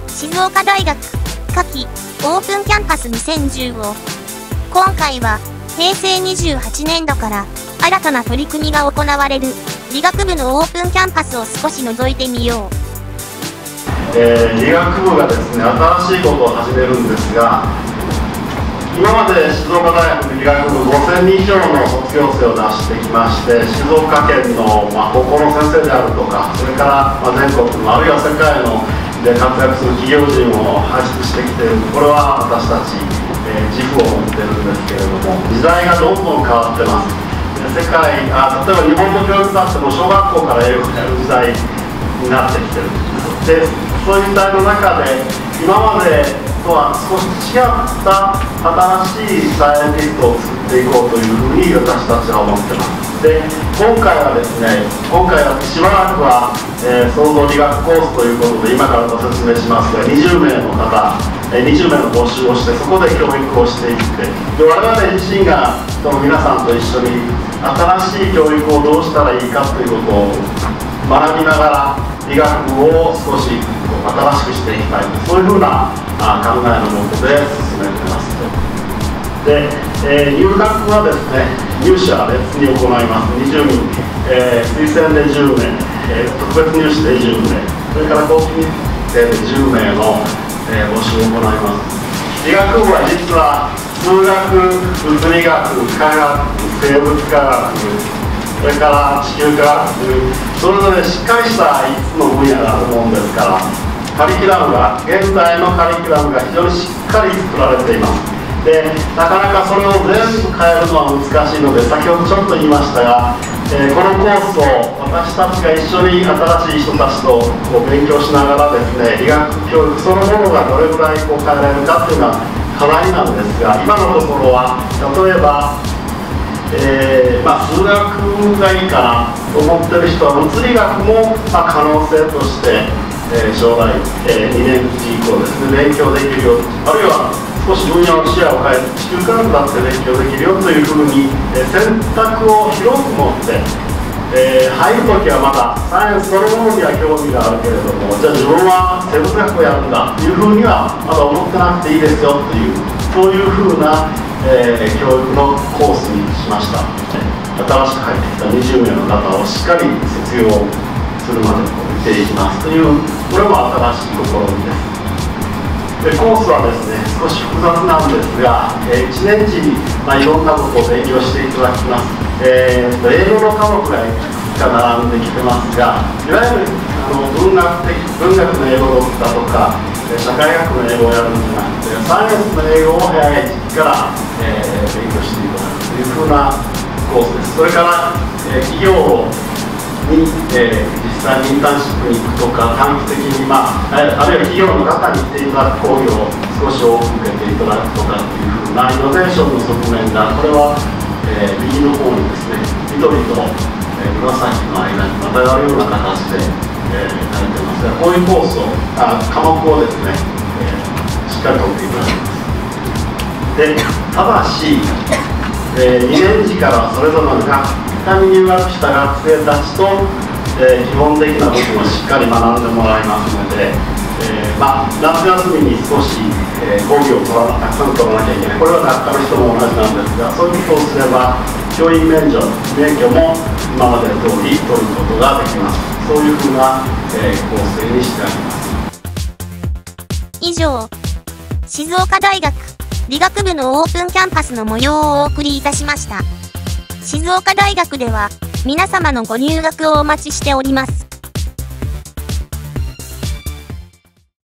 静岡大学夏季オープンキャンパス2015。今回は平成28年度から新たな取り組みが行われる理学部のオープンキャンパスを少し覗いてみよう。 理学部がですね、新しいことを始めるんですが、今まで静岡大学理学部5000人以上の卒業生を出してきまして、静岡県の、高校の先生であるとか、それから全国のあるいは世界ので活躍する企業人を輩出してきている。これは私たち、自負を持っているんですけれども、時代がどんどん変わってます。例えば日本の教育だっても小学校から英語をやる時代になってきてる。でそういう時代の中で今までとは少し違った新しいサイエンティストを作っていこうというふうに私たちは思ってます。で今回はしばらくは、創造理学コースということで今からご説明しますが、20名の方、20名の募集をして、そこで教育をしていってで我々自身がその皆さんと一緒に新しい教育をどうしたらいいかということを学びながら理学部を少し新しくしていきたい、そういうふうな考えのもとで進めています。で、入学はですね、入社別に行います。20人、推薦で10名、特別入試で10名、それから後期日程で10名の、募集を行います。理学部は実は数学、物理学、化学、生物科学、それから地球科学、それぞれしっかりした5つの分野があるものですから、現在のカリキュラムが非常にしっかり作られています。でなかなかそれを全部変えるのは難しいので、先ほどちょっと言いましたが、このコースを私たちが一緒に新しい人たちと勉強しながらですね、理学教育そのものがどれぐらい変えられるかというのは課題なんですが、今のところは例えば数学がいいかなと思ってる人は物理学も可能性として、将来、2年以降ですね、勉強できるよう、あるいは少し分野の視野を変えて地球科学だって勉強できるよというふうに、選択を広く持って、入るときはまだサイエンスそのものには興味があるけれども、じゃあ自分は生物学をやるんだというふうにはまだ思ってなくていいですよという、そういうふうな教育のコースにしました。新しく入ってきた20名の方をしっかり卒業するまで見ていきますという、これも新しい試みです。でコースはですね、少し複雑なんですが、1年時に、いろんなことを勉強していただきます。英語の科目がいくつか並んできてますが、いわゆる文学の英語だとか社会学の英語をやるんじゃなくて、サイエンスの英語を早い時期から、勉強していただくというふうなコースです。それから、企業に、実際にインターンシップに行くとか、短期的に、あるいは企業の方に来ていただく講義を少し多く受けていただくとかっていうふうなイノベーションの側面が、これは、右の方にですね、緑と、紫の間にまたがるような形で、書いてますが、こういうコースを科目をですね、しっかりとっていただきます。でただし、2年時からそれぞれの学科に入学した学生たちと、基本的な部分をしっかり学んでもらいますので、夏休みに少し、講義をたくさん取らなきゃいけない、これは学科の人も同じなんですが、そういうことをすれば教員免許も今まで通り取ることができます。そういうふうな、構成にしてあります。 以上、静岡大学理学部のオープンキャンパスの模様をお送りいたしました。静岡大学では皆様のご入学をお待ちしております。